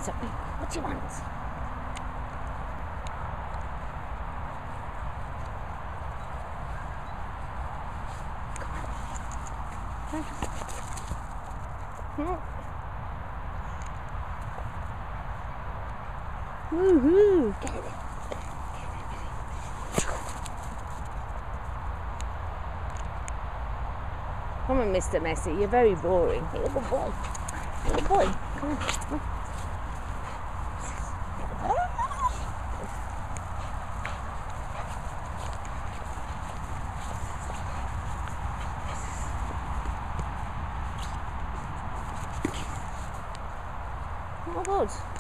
What's up? What do you want? Woohoo! Get it. Come on, Mr. Messi, you're very boring. You're a good boy. You're a good boy. Come on. Come on. Oh my God.